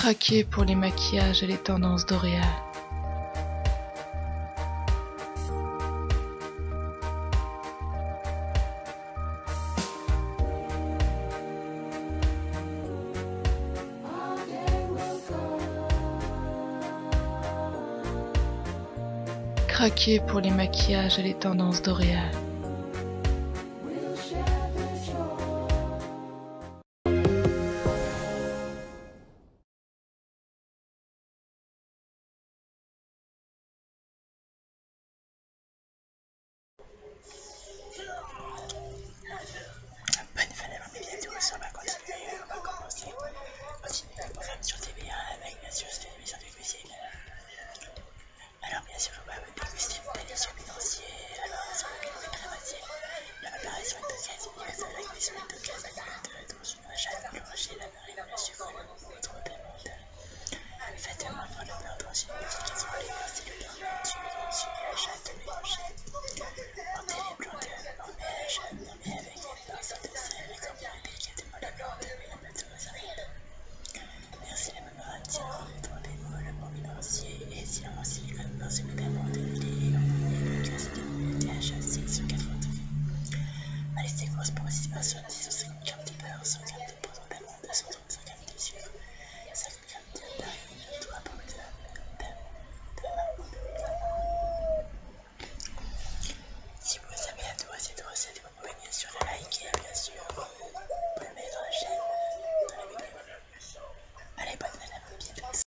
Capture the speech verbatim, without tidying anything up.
Craquer pour les maquillages et les tendances D'Oréal. Craquer pour les maquillages et les tendances D'Oréal. Bonne nouvelle avant mes vidéos, on va continuer, on va commencer, continuer le programme sur T V un avec bien sûr cette émission de cuisine. Alors bien sûr on va déguster une délicieux mélange